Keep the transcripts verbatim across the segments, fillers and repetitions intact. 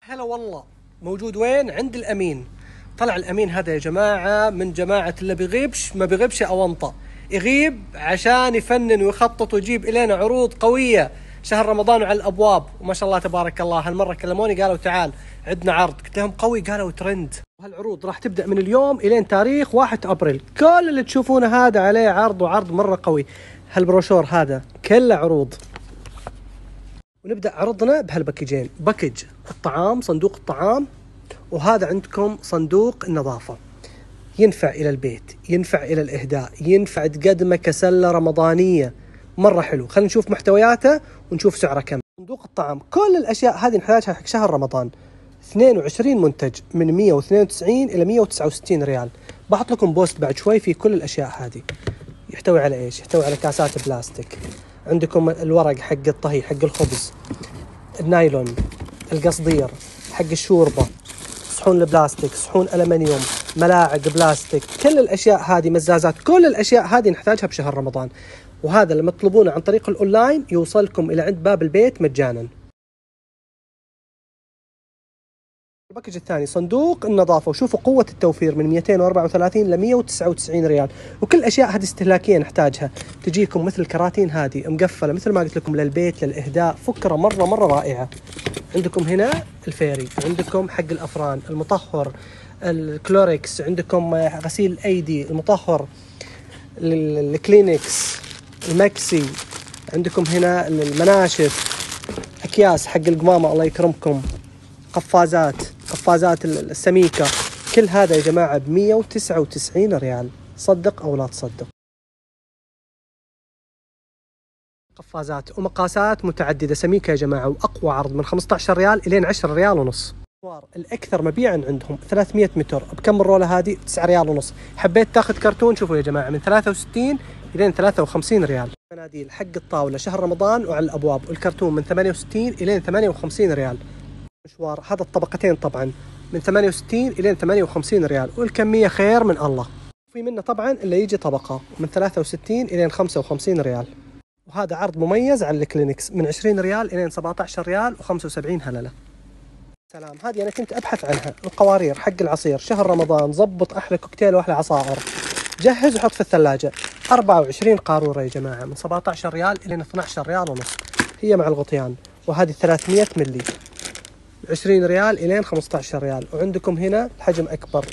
هلا والله. موجود وين؟ عند الأمين. طلع الأمين هذا يا جماعة من جماعة اللي بيغيبش ما بيغيبش أونطة، يغيب عشان يفنن ويخطط ويجيب إلينا عروض قوية. شهر رمضان على الأبواب وما شاء الله تبارك الله. هالمرة كلموني قالوا تعال عندنا عرض، قلت لهم قوي، قالوا ترند. وهالعروض راح تبدأ من اليوم إلين تاريخ واحد أبريل. كل اللي تشوفونه هذا عليه عرض، وعرض مرة قوي. هالبروشور هذا كله عروض. ونبدأ عرضنا بهالباكجين، باكج الطعام، صندوق الطعام، وهذا عندكم صندوق النظافة. ينفع إلى البيت، ينفع إلى الإهداء، ينفع تقدمه كسلة رمضانية. مرة حلو. خلينا نشوف محتوياته ونشوف سعره كم. صندوق الطعام كل الأشياء هذه نحتاجها حق شهر رمضان. اثنين وعشرين منتج من مية واثنين وتسعين إلى مية وتسعة وستين ريال. بحط لكم بوست بعد شوي في كل الأشياء هذه. يحتوي على إيش؟ يحتوي على كاسات بلاستيك، عندكم الورق حق الطهي حق الخبز، النايلون، القصدير حق الشوربة، صحون البلاستيك، صحون ألمنيوم، ملاعق بلاستيك. كل الأشياء هذه، مزازات، كل الأشياء هذه نحتاجها بشهر رمضان. وهذا اللي مطلبونه عن طريق الأونلاين يوصلكم إلى عند باب البيت مجانا. الباكج الثاني صندوق النظافة، وشوفوا قوة التوفير من مئتين وأربعة وثلاثين ل مية وتسعة وتسعين ريال. وكل الأشياء هذه استهلاكية نحتاجها. تجيكم مثل الكراتين هذه مقفلة مثل ما قلت لكم للبيت للإهداء. فكرة مرة مرة رائعة. عندكم هنا الفيري، عندكم حق الأفران، المطهر، الكلوريكس، عندكم غسيل الأيدي، المطهر، الكلينكس، المكسي، عندكم هنا المناشف، أكياس حق القمامة الله يكرمكم، قفازات، قفازات السميكة. كل هذا يا جماعة بمية وتسعة وتسعين ريال. صدق أو لا تصدق. قفازات ومقاسات متعددة سميكة يا جماعة، وأقوى عرض من خمسة عشر ريال إلين عشرة ريال ونص. الأكثر مبيعا عندهم ثلاثمية متر. بكم الرولة هذه؟ تسعة ريال ونص. حبيت تاخذ كرتون، شوفوا يا جماعة من ثلاثة وستين إلين ثلاثة وخمسين ريال. مناديل حق الطاولة شهر رمضان وعلى الأبواب، والكرتون من ثمانية وستين إلين ثمانية وخمسين ريال. مشوار هذا الطبقتين طبعا من ثمانية وستين إلى ثمانية وخمسين ريال، والكمية خير من الله. في منه طبعا اللي يجي طبقة من ثلاثة وستين إلى خمسة وخمسين ريال. وهذا عرض مميز على الكلينكس من عشرين ريال إلى سبعة عشر ريال وخمسة وسبعين هللة. سلام. هذه أنا كنت أبحث عنها. القوارير حق العصير شهر رمضان، ضبط أحلى كوكتيل وأحلى عصائر، جهز وحط في الثلاجة. أربعة وعشرين قارورة يا جماعة من سبعة عشر ريال إلى اثني عشر ريال ونص، هي مع الغطيان. وهذه ثلاثمية ملي عشرين ريال إلين خمسة عشر ريال. وعندكم هنا الحجم أكبر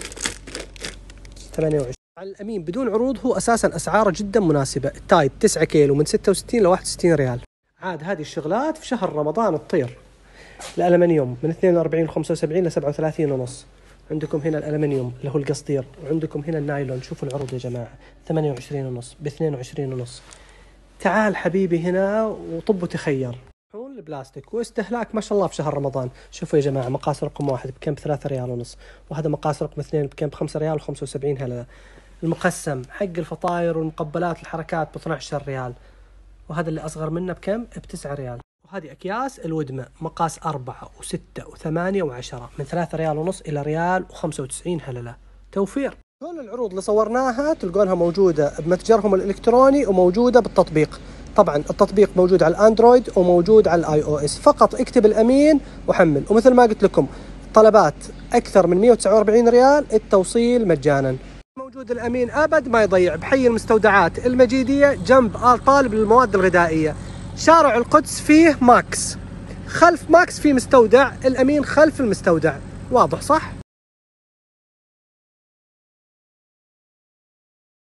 ثمانية وعشرين. على الأمين بدون عروض هو أساسا أسعاره جدا مناسبة. التايد تسعة كيلو من ستة وستين ل واحد وستين ريال. عاد هذه الشغلات في شهر رمضان تطير. الألمنيوم من اثنين وأربعين و خمسة وسبعين ل سبعة وثلاثين ونص. عندكم هنا الألمنيوم اللي هو القصدير، وعندكم هنا النايلون. شوفوا العروض يا جماعة، ثمانية وعشرين ونص ب اثنين وعشرين ونص. تعال حبيبي هنا وطب وتخير. صحون البلاستيك واستهلاك ما شاء الله في شهر رمضان. شوفوا يا جماعة مقاس رقم واحد بكم؟ بثلاثة ريال ونص. وهذا مقاس رقم اثنين بكم؟ بخمسة ريال وخمسة وسبعين هللة. المقسم حق الفطاير والمقبلات الحركات ب اثني عشر ريال. وهذا اللي أصغر منه بكم؟ بتسعة ريال. وهذه أكياس الودمة مقاس أربعة وستة وثمانية وعشرة من ثلاثة ريال ونص إلى ريال وخمسة وتسعين هللة. توفير. كل العروض اللي صورناها تلقونها موجودة بمتجرهم الإلكتروني وموجودة بالتطبيق. طبعا التطبيق موجود على الأندرويد وموجود على الآي أو إس. فقط اكتب الأمين وحمل. ومثل ما قلت لكم طلبات أكثر من مية وتسعة وأربعين ريال التوصيل مجانا. موجود الأمين أبد ما يضيع بحي المستودعات المجيدية جنب آل طالب للمواد الغذائية. شارع القدس فيه ماكس، خلف ماكس فيه مستودع الأمين، خلف المستودع. واضح صح؟